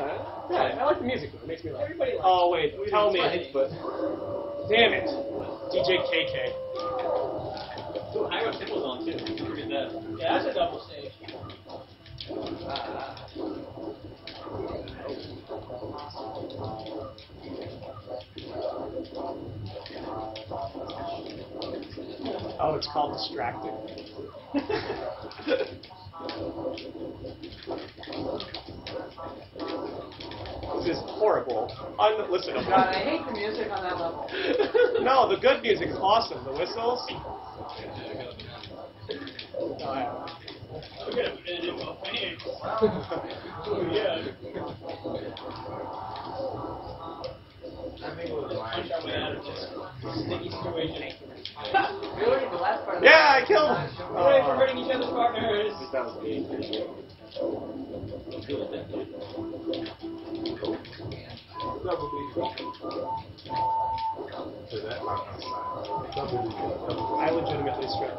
Yeah, I like the music. It makes me laugh. Everybody likes Oh wait, tell me. But Damn it, DJ.K.K. ooh, I got Timble's on too. Don't forget that. Yeah, that's a double stage. Oh, it's called distracting. This is horrible. Unlistenable. God, I hate the music on that level. No, the good music is awesome. The whistles. Look at it in my pants. Oh, yeah. Punch our way out of this sticky situation. Really? The last part of Yeah, I killed him. Hooray for hurting each other's partners. That was me. I legitimately struck.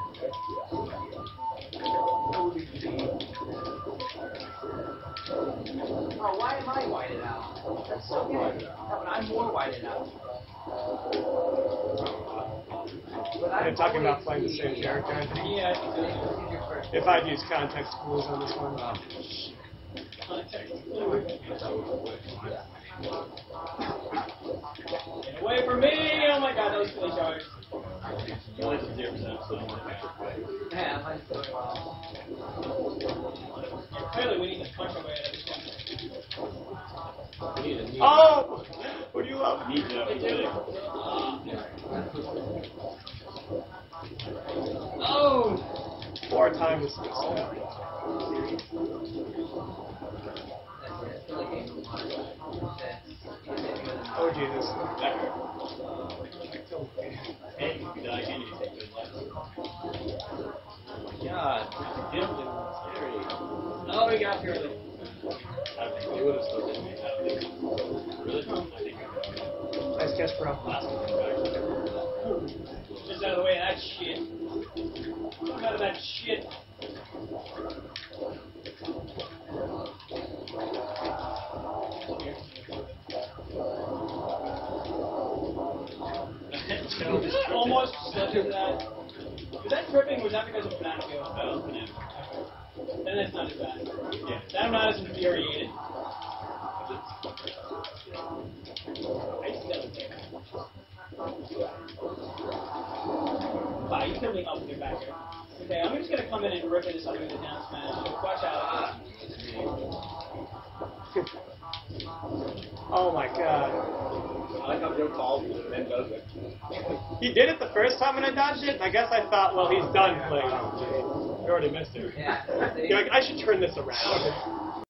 Oh, why am I whited out? That's so good. No, but I'm more whited out. But You're talking about playing the same character, I think. Yeah, I think so. If I'd use context clues on this one. Context. Get away from me! Oh my god, that was really charged. You only did 0%, so don't worry. Yeah, mine's doing well. Clearly, we need to punch our way out of this one. Oh! What do you love? Oh! 4 times. Oh Jesus. Hey, you die again, you take good life. God, it's scary. Oh, we got here early. You would have still been made out of it. Really? I think Nice catch, bro. last one. Just out of the way of that shit. Come out of that shit. Almost slipped into that. Was that tripping or was that because of banana peel? That was banana. Then that's not as bad. Yeah. Then I'm not as infuriated. Wow, you killed me up with your back here. Okay, I'm just gonna come in and rip into something with a down smash. So watch out. Oh my god. I like how Joe calls you and then does it. He did it the first time and I dodged it, and I guess I thought, well, he's done playing. You already missed it. Yeah. You're like, I should turn this around.